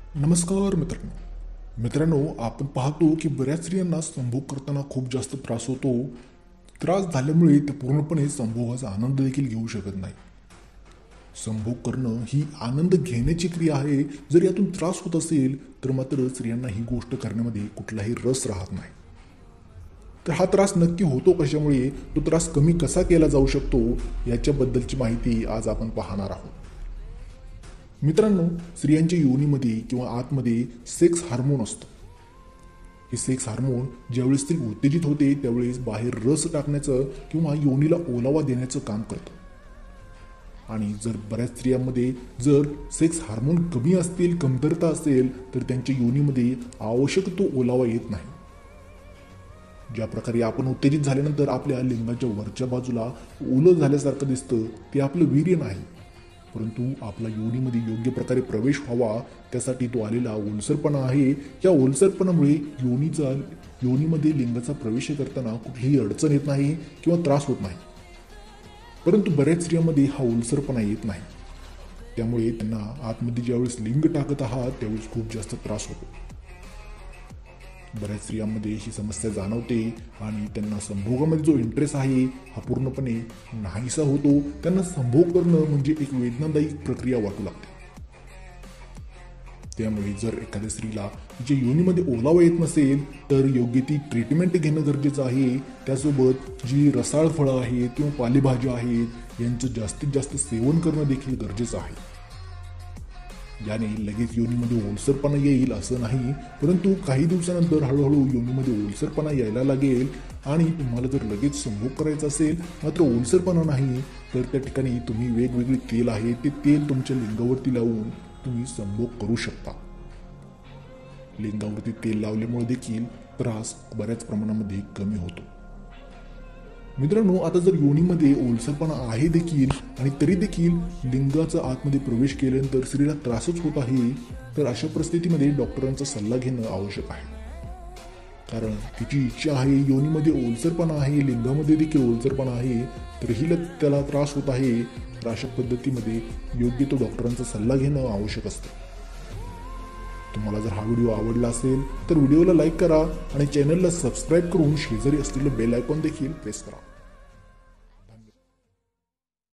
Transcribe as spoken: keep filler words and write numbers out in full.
नमस्कार मित्रांनो मित्रांनो आपण पाहतो की बऱ्याच स्त्रियांना संभोग करताना खूप जास्त त्रास होतो. त्रास झाल्यामुळे ते पूर्णपणे संभोगाचा आनंद देखील घेऊ शकत नाही. संभोग करणं ही आनंद घेण्याची क्रिया आहे. जर यातून त्रास होत असेल तर मात्र स्त्रियांना ही गोष्ट करण्यामध्ये कुठलाही रस राहत नाही. तर हा त्रास नक्की होतो कशामुळे, तो त्रास कमी कसा केला जाऊ शकतो याच्याबद्दलची माहिती आज आपण पाहणार आहोत. मित्रांनो, स्त्रियांच्या योनीमध्ये किंवा आतमध्ये सेक्स हार्मोन असतं. हे सेक्स हार्मोन ज्यावेळेस स्त्री उत्तेजित होते त्यावेळेस बाहेर रस टाकण्याचं किंवा योनीला ओलावा देण्याचं काम करतं. आणि जर बऱ्याच स्त्रियांमध्ये जर सेक्स हार्मोन कमी असतील, कमतरता असेल तर त्यांच्या योनीमध्ये आवश्यक तो ओलावा येत नाही. ज्या प्रकारे आपण उत्तेजित झाल्यानंतर आपल्या लिंगाच्या वरच्या बाजूला ओलं झाल्यासारखं दिसतं, ते आपलं वीर्य नाही, परंतु आपला योनीमध्ये योग्य प्रकारे प्रवेश व्हावा त्यासाठी तो आलेला ओलसरपणा आहे. या ओलसरपणामुळे योनीचा योनीमध्ये लिंगाचा प्रवेश करताना कुठलीही अडचण येत नाही किंवा त्रास होत नाही. परंतु बऱ्याच स्त्रियांमध्ये हा ओलसरपणा येत नाही, त्यामुळे त्यांना आतमध्ये ज्यावेळेस लिंग टाकत आहात त्यावेळेस खूप जास्त त्रास होतो. बऱ्याच स्त्रियांमध्ये ही समस्या जाणवते आणि त्यांना संभोगामध्ये जो इंटरेस्ट आहे हा पूर्णपणे नाहीसा होतो. त्यांना संभोग करणं म्हणजे एक वेदनादायी प्रक्रिया वाटू लागते. त्यामुळे जर एखाद्या स्त्रीला जे योनीमध्ये ओलावा येत नसेल तर योग्य ती ट्रीटमेंट घेणं गरजेचं आहे. त्यासोबत जी रसाळ फळं आहेत किंवा पालेभाज्या आहेत यांचं जास्तीत जास्त सेवन करणं देखील गरजेचं आहे. याने लगेच योनीमध्ये ओलसरपणा येईल असं नाही, परंतु काही दिवसानंतर हळूहळू योनीमध्ये ओलसरपणा यायला लागेल. आणि तुम्हाला जर लगेच संभोग करायचा असेल मात्र ओलसरपणा नाही तर त्या ठिकाणी तुम्ही वेगवेगळे तेल आहे ते तेल तुमच्या लिंगावरती लावून तुम्ही संभोग करू शकता. लिंगावरती तेल लावल्यामुळे देखील त्रास बऱ्याच प्रमाणामध्ये कमी होतो. मित्रांनो, आता जर योनीमध्ये ओलसरपणा आहे देखील आणि तरी देखील लिंगाचा आतमध्ये प्रवेश केल्यानंतर स्त्रीला त्रासच होत आहे तर अशा परिस्थितीमध्ये डॉक्टरांचा सल्ला घेणं आवश्यक आहे. कारण तिची इच्छा आहे, योनीमध्ये ओलसरपणा आहे, लिंगामध्ये देखील ओलसरपणा आहे, तरीही त्याला त्रास होत आहे. तर अशा पद्धतीमध्ये योग्य तो डॉक्टरांचा सल्ला घेणं आवश्यक असतं. तुम्हाला जर हा व्हिडिओ आवडला असेल तर व्हिडिओला लाईक करा आणि चॅनलला सबस्क्राईब करून शेजारी असलेलं बेल आयकॉन देखील प्रेस करा.